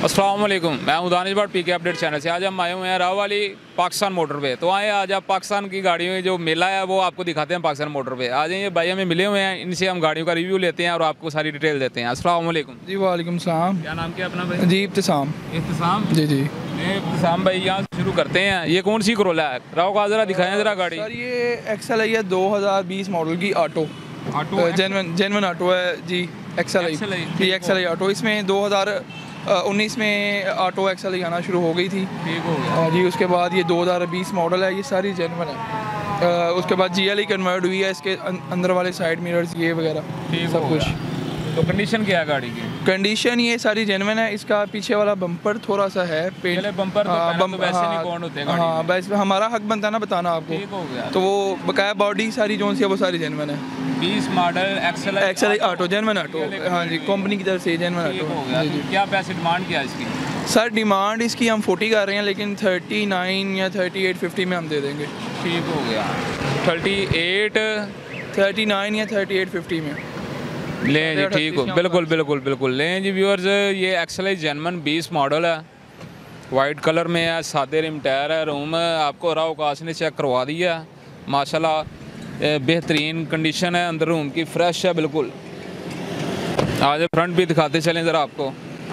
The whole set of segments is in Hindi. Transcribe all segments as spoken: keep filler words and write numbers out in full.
अस्सलाम वालेकुम, मैं हूं Danish Bhatt, PK update channel से। आज हम आए हुए हैं राव वाली पाकिस्तान मोटर पे। तो आए आज आप पाकिस्तान की गाड़ियों में जो मेला है वो आपको दिखाते हैं पाकिस्तान मोटर पे। आज ये भाई हमें मिले हुए हैं, इनसे हम गाड़ियों का रिव्यू लेते हैं और आपको सारी डिटेल देते हैं। अस्सलाम वालेकुम जी वालेकुम सलाम। क्या नाम क्या अपना भाई? जी इब्तिसाम। इब्तिसाम जी जी इब्तिसाम भाई, यहाँ से शुरू करते हैं। ये कौन सी करोला है? राव का ज़रा दिखाएं ज़रा गाड़ी। सर ये एक्सल है, दो हज़ार बीस मॉडल की auto auto genuine genuine auto है जी। एक्सल एक्सल है, जी एक्सल ऑटो। इसमें दो हज़ार उन्नीस में ऑटो एक्सल आना शुरू हो गई थी। ठीक हो गया और जी उसके बाद ये दो हज़ार बीस मॉडल है, ये सारी जेनवन है। अ, उसके बाद जी एल ई कन्वर्ट हुई है, इसके अं- अंदर वाले साइड मिरर्स ये वगैरह ठीक सब हो कुछ। गया। तो कंडीशन क्या है गाड़ी की? कंडीशन ये सारी जेनवन है। इसका पीछे वाला बम्पर थोड़ा सा है पेंट। पहले बम्पर तो हाँ, पहले बम- तो वैसे हाँ, नहीं कौन होते गाड़ी हाँ में। बस हमारा हक बनता है ना बताना आपको। ठीक हो गया। तो वो बकाया बॉडी सारी जो सी है वो सारी जेनवन है। बीस model XL XL auto genuine auto, हाँ जी, कंपनी की तरफ से जेनवन ठीक हो ऑटो। गया। जी जी तो क्या पैसे डिमांड किया इसकी? सर डिमांड इसकी हम फोर्टी कर रहे हैं, लेकिन थर्टी नाइन या थर्टी एट फिफ्टी में हम दे देंगे। ठीक हो गया। थर्टी एट थर्टी नाइन या थर्टी एट फिफ्टी में लें जी। ठीक हो, बिल्कुल बिल्कुल बिल्कुल लें जी व्यूअर्स। ये एक्सल जेनवन बीस मॉडल है, वाइट कलर में है, सादे रिम टायर है। रूम आपको राव काश ने चेक करवा दिया माशाल्लाह, बेहतरीन कंडीशन है। अंदर रूम की फ्रेश है बिल्कुल। आज फ्रंट भी दिखाते चलें ज़रा आपको।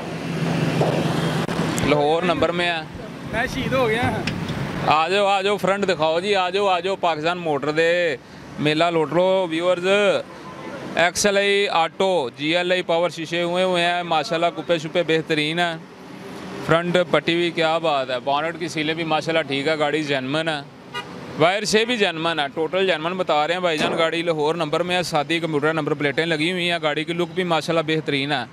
लाहौर नंबर में है। मैं शहीद हो गया। आ जाओ आ जाओ, फ्रंट दिखाओ जी। आ जाओ आ जाओ, पाकिस्तान मोटर दे मेला लुट लो viewers. XL I auto G L I power शीशे हुए हुए हैं माशाल्लाह, कुपे शुपे बेहतरीन है। फ्रंट पट्टी भी क्या बात है। बॉनेट की सीलें भी माशाल्लाह ठीक है। गाड़ी जेनवन है, वायर से भी जेनवन है, टोटल जेनवन बता रहे हैं भाईजान। गाड़ी लाहौर नंबर में है, सादी कंप्यूटर नंबर प्लेटें लगी हुई हैं। गाड़ी की लुक भी माशाल्लाह बेहतरीन है।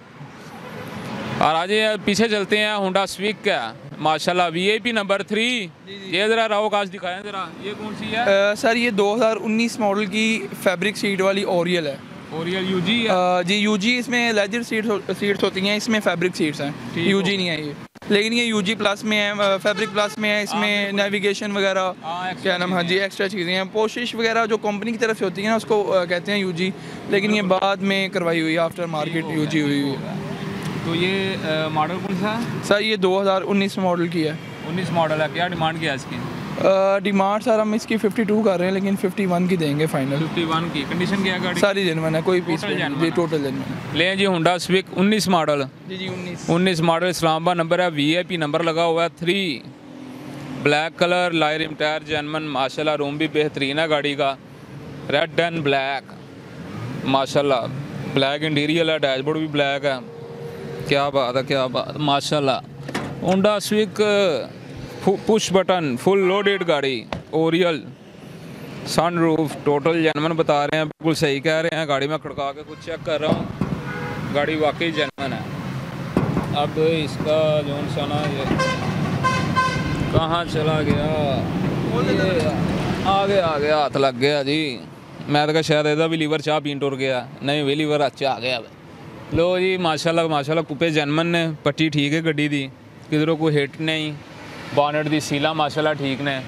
और आज ये पीछे चलते हैं, होंडा स्विक का माशाल्लाह V I P number three. ये ज़रा राव काश दिखाएं ज़रा, ये कौन सी है? अ, सर ये दो हज़ार उन्नीस मॉडल की फैब्रिक सीट वाली ओरियल है। ओरियल यूजी है। अ, जी यूजी, इसमें लेदर सीट्स सीट्स होती हैं, इसमें फैब्रिक सीट्स हैं। यूजी नहीं है ये, लेकिन ये यूजी प्लस में है, फैब्रिक प्लस में है। इसमें नेविगेशन वगैरह हाँ, क्या नाम, हाँ जी एक्स्ट्रा चीज़ें हैं। पोशिश वगैरह जो कंपनी की तरफ से होती है ना, उसको अ, कहते हैं यूजी, लेकिन ये बाद में करवाई हुई है, आफ्टर मार्केट यूजी हुई हुई है। तो ये मॉडल कौन सा है? सर ये दो हज़ार उन्नीस मॉडल की है। उन्नीस मॉडल है। क्या डिमांड किया इसकी? डिमांड सर हम इसकी बावन कर रहे हैं, लेकिन इक्यावन की देंगे फाइनल। इक्यावन की। कंडीशन क्या है गाड़ी? सारी जेनवन है, कोई पीस Total नहीं। genuine जी है। टोटल जेनवन है। ले जी होंडा स्विक उन्नीस मॉडल। जी जी उन्नीस उन्नीस मॉडल, इस्लामाबाद नंबर है, वी आई पी नंबर लगा हुआ है थ्री। ब्लैक कलर, लाइरिम टायर जेनवन माशाल्लाह। रूम भी बेहतरीन है गाड़ी का, रेड एंड ब्लैक माशाल्लाह। ब्लैक इंटीरियर है, डैशबोर्ड भी ब्लैक है। क्या बात है, क्या बात माशाल्लाह। Honda Civic push button full loaded गाड़ी, Oriel sun roof, total genuine बता रहे हैं, बिल्कुल सही कह रहे हैं। गाड़ी में खड़का के कुछ चेक कर रहा हूँ, गाड़ी वाकई जेनवन है। अब इसका जो सा ना ये कहाँ चला गया, ये आगे आगे हाथ लग गया जी। मैं तो कहा शायद ਇਹਦਾ भी लीवर चाह पीन टुर गया, नहीं भी लीवर अच्छा आ गया। लो जी माशाल्लाह माशाल्लाह, कुपे जेनवन ने, पट्टी ठीक है गड्डी दी, किधरों कोई हिट नहीं। बॉनेट दी सीला माशाल्लाह ठीक ने।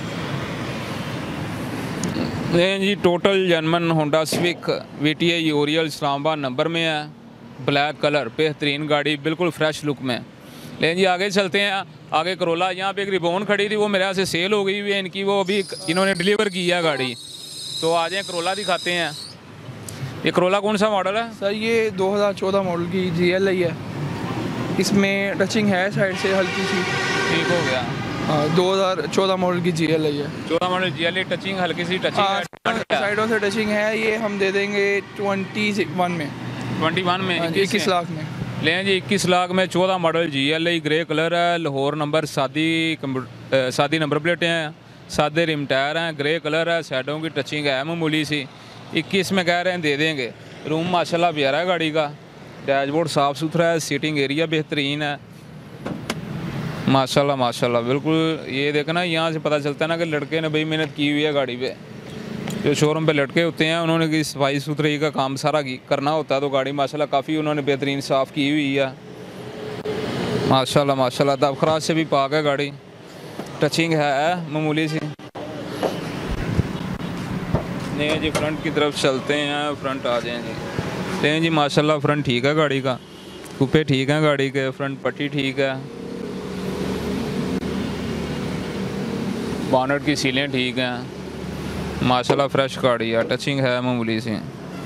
लें जी total genuine Honda Civic V T I Oriel, Islamabad number में है, ब्लैक कलर, बेहतरीन गाड़ी, बिल्कुल फ्रेश लुक में। लें जी आगे चलते हैं। आगे करोला, यहाँ पे एक रिबोन खड़ी थी, वो मेरे यहाँ से सेल हो गई हुई है इनकी, वो अभी इन्होंने डिलीवर की है गाड़ी। तो आ जाए करोला दिखाते हैं। ये करोला कौन सा मॉडल है? सर ये दो हज़ार चौदह मॉडल की जी एल आई है। इसमें टचिंग है साइड से हल्की सी। ठीक हो गया। हाँ दो हज़ार चौदह मॉडल की जी एल आई है। चौदह मॉडल जी एल टचिंग, हल्की सी टचिंग है। साइडों से टचिंग है। ये हम दे देंगे ट्वेंटी वन में। ट्वेंटी वन में इक्कीस लाख में लें जी। इक्कीस लाख में चौदह model G L I, grey colour है, लाहौर नंबर, सादी कंप्यूटर सादी नंबर प्लेटें हैं, सादे रिम टायर हैं, ग्रे कलर है, साइडों की टचिंग है मामूली सी। इक्कीस में कह रहे हैं दे देंगे। रूम माशाल्लाह प्यारा है गाड़ी का, डैशबोर्ड साफ़ सुथरा है, सीटिंग एरिया बेहतरीन है माशाल्लाह माशाल्लाह। बिल्कुल ये देखना, यहाँ से पता चलता है ना कि लड़के ने भाई मेहनत की हुई है गाड़ी पे। जो शोरूम पे लड़के होते हैं उन्होंने की सफाई सुथराई का काम सारा करना होता है, तो गाड़ी माशाल्लाह काफ़ी उन्होंने बेहतरीन साफ़ की हुई है माशाल्लाह माशाल्लाह। दबखराज से भी पाक है गाड़ी, टचिंग है मामूली सी। नहीं जी फ्रंट की तरफ चलते हैं, फ्रंट आ जाएँ जी। लें जी माशाल्लाह फ्रंट ठीक है गाड़ी का, कूपे ठीक है गाड़ी के, फ्रंट पट्टी ठीक है, बॉनेट की सीलें ठीक हैं माशाल्लाह, फ्रेश गाड़ी है, टचिंग है मामूली सी।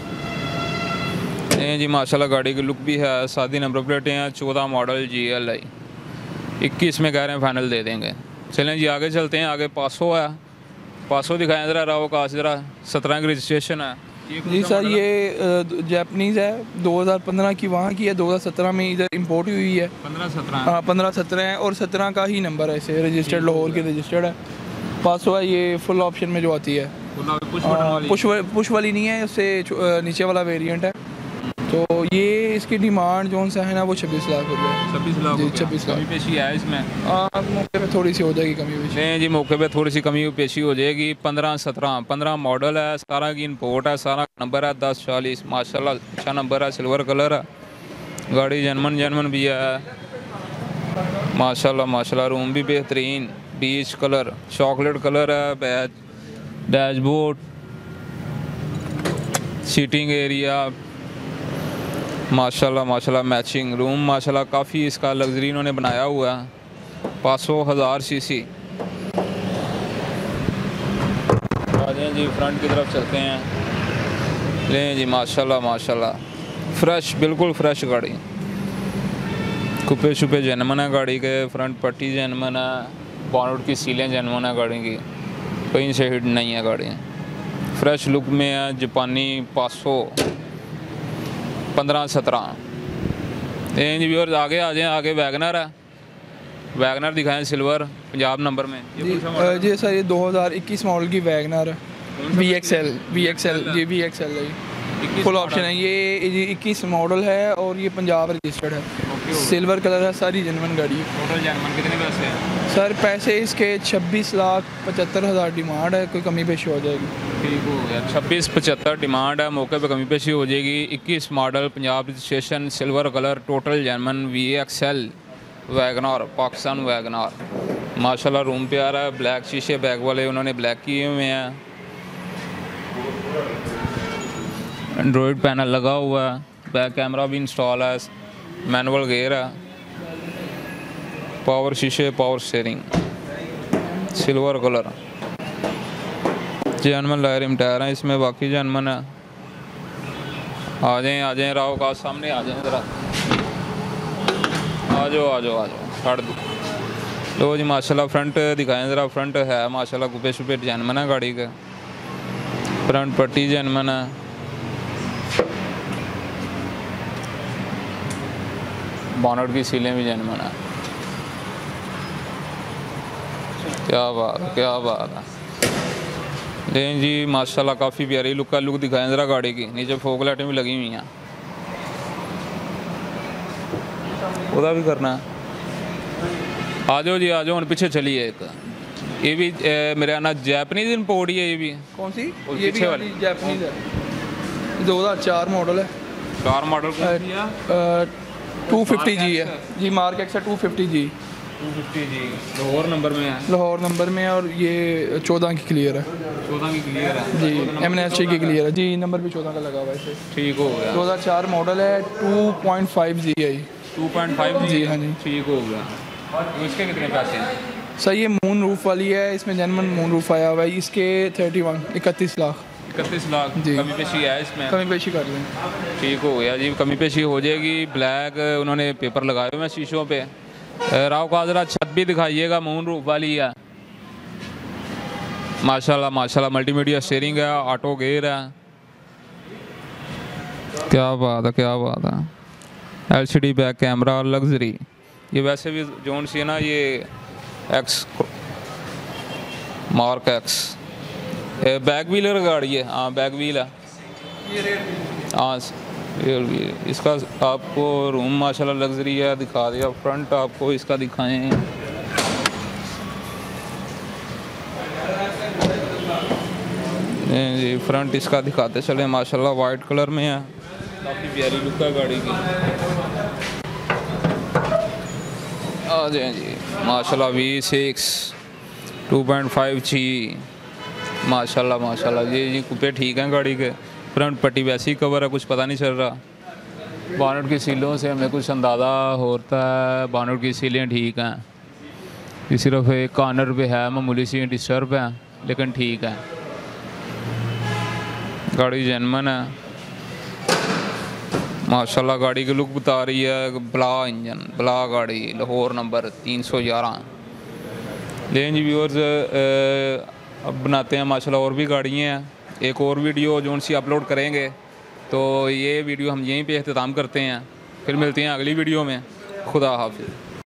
ये जी माशाल्लाह गाड़ी की लुक भी है, सादी नंबर प्लेटें हैं, चौदह मॉडल जी एल आई, इक्कीस में कह रहे हैं फाइनल दे देंगे। चलें जी आगे चलते हैं, आगे पासो है, पासो दिखाएं ज़रा, राव का ज़रा, सत्रह की रजिस्ट्रेशन है जी सर। ये जापानीज़ है, दो हज़ार पंद्रह की वहाँ की है, दो हज़ार सत्रह में इधर इंपोर्ट हुई है। पंद्रह सत्रह हाँ पंद्रह सत्रह है और सत्रह का ही नंबर है, इसे रजिस्टर्ड लाहौर की रजिस्टर्ड है। पासो है, ये फुल ऑप्शन में जो आती है, पुश पुश पुश वाली नहीं है, उससे नीचे वाला वेरिएंट है। तो ये इसकी डिमांड जो सा है ना वो छब्बीस लाख रुपये छब्बीस लाख जी, छब्बीस लाख कमी पेशी है इसमें। हाँ मौके पे थोड़ी सी हो जाएगी कमी पेशी। नहीं जी मौके पे थोड़ी सी कमी पेशी हो जाएगी। पंद्रह सत्रह पंद्रह मॉडल है, सारा की इंपोर्ट है, सारा नंबर है दस चालीस माशाल्लाह, अच्छा नंबर है, सिल्वर कलर है, गाड़ी जनमन जनमन भी है माशाल्लाह माशाल्लाह। रूम भी बेहतरीन, बीच कलर, चॉकलेट कलर है, बैच डैशबोर्ड, सीटिंग एरिया माशाल्लाह माशाल्लाह, मैचिंग रूम माशाल्लाह, काफ़ी इसका लग्जरी इन्होंने बनाया हुआ है। पाँच सौ हज़ार सी सी। आ जाएँ जी फ्रंट की तरफ चलते हैं। लें जी माशाल्लाह माशाल्लाह, फ्रेश, बिल्कुल फ्रेश गाड़ी, कुपे शुपे जनमन है गाड़ी के, फ्रंट पट्टी जनमन है, बॉनेट की सीलें जनमन है गाड़ी की, कहीं से हिट नहीं है गाड़ी, फ्रेश लुक में है, जापानी पाँच सौ पंद्रह सत्रह। जी व्यूअर्स आगे आ जाएँ, आगे वैगनर है, वैगनर दिखाएं सिल्वर पंजाब नंबर में। ये जी अ, जी सर ये दो हज़ार इक्कीस मॉडल की वैगनर है, V X L V X L जी वी एक्स एल है, फुल ऑप्शन है। ये इक्कीस मॉडल है और ये पंजाब रजिस्टर्ड है, सिल्वर कलर है, सारी जेन्युइन गाड़ी है। टोटल जनमन कितने पैसे हैं सर? पैसे इसके छब्बीस लाख पचहत्तर हज़ार डिमांड है, कोई कमी पेशी हो जाएगी। ठीक हो गया, छब्बीस पचहत्तर डिमांड है, मौके पे कमी पेशी हो जाएगी। इक्कीस model Punjab registration, silver colour, total genuine, V X L Wagon R, Pakistan Wagon R माशाल्लाह। रूम पे आ रहा है, ब्लैक शीशे बैग वाले उन्होंने ब्लैक किए हुए हैं, एंड्रॉयड पैनल लगा हुआ है, बैक कैमरा भी इंस्टॉल है, मैनुअल गेयर है, पावर शीशे, power steering, silver colour, genuine लायरिम टायर है इसमें, बाकी जनमन है। आ जाएँ आ जाएँ राव का सामने आ जाएँ ज़रा, आ जाओ आ जाओ आ जाओ, छाड़ दो। लो जी माशाल्लाह फ्रंट दिखाएं ज़रा, फ्रंट है माशाल्लाह, कुपे शुपे जनमन है गाड़ी का, फ्रंट पट्टी जनमन है, बॉनेट की सीलें भी जनमन है। क्या बात क्या बात है। लेकिन जी माशाल्लाह काफ़ी प्यारी लुक का, लुक दिखाएं ज़रा गाड़ी की, नीचे फोक लाइटें भी लगी हुई हैं, उदा भी करना है। आ जाओ जी आ जाओ, पीछे चलिए। एक ये भी ए, मेरे आना जापानीज इंपोर्ट ही है, ये भी कौन सी? और ये पीछे भी वाली? जापानीज है, दो हज़ार चार मॉडल है, car model two fifty G है जी, मार्क एक्स है two fifty G, two fifty G Lahore number में है, लाहौर नंबर में है, और ये चौदह की क्लियर है चौदह की क्लियर है जी, एम एन एस टी की क्लियर है जी, नंबर भी चौदह का लगा हुआ है इसे। ठीक हो गया, दो हज़ार चार मॉडल है, टू पॉइंट फाइव जी है ये, टू पॉइंट फाइव जी हाँ जी। ठीक हो गया। तो इसके कितने पैसे हैं? सर ये मून रूफ वाली है, इसमें जनमन मून रूफ आया हुआ है, इसके थर्टी वन इकतीस लाख इकतीस लाख जी। कमी पेशी है इसमें, कमी पेशी कर लें। ठीक हो गया जी, कमी पेशी हो जाएगी। ब्लैक उन्होंने पेपर लगाए हुए हैं शीशों पे। राव का ज़रा छत भी दिखाइएगा, मून रूफ वाली है माशाल्लाह माशाल्लाह, मल्टीमीडिया स्टीयरिंग है, ऑटो गेयर है, क्या बात है क्या बात है। एलसीडी बैक कैमरा, लग्जरी, ये वैसे भी जोन सी है ना, ये X Mark X back wheeler गाड़ी है, हाँ बैक व्हील है, हाँ रियर व्हील। इसका आपको रूम माशाल्लाह लग्जरी है, दिखा दिया। फ्रंट आपको इसका दिखाएं, जी फ्रंट इसका दिखाते चले माशाल्लाह, वाइट कलर में है, काफ़ी प्यारी लुक है गाड़ी की। आ जाए जी माशाल्लाह, V six two point five जी माशाल्लाह माशाल्लाह। ये जी कुपे ठीक हैं गाड़ी के, फ्रंट पट्टी वैसे ही कवर है, कुछ पता नहीं चल रहा। बानट की सीलों से हमें कुछ अंदाज़ा होता है, बानट की सीलें ठीक हैं, ये सिर्फ एक कॉर्नर पे है मामूली सी डिस्टर्ब है, लेकिन ठीक है। गाड़ी जेनमन है माशाल्लाह। गाड़ी की लुक बता रही है, ब्ला इंजन, ब्ला गाड़ी, लाहौर नंबर तीन सौ ग्यारह। लेकिन जी व्यूअर्स, अब बनाते हैं माशाल्लाह और भी गाड़ियाँ हैं। एक और वीडियो जो उनसे अपलोड करेंगे, तो ये वीडियो हम यहीं पे अख्ताम करते हैं। फिर मिलते हैं अगली वीडियो में। खुदा हाफिज़।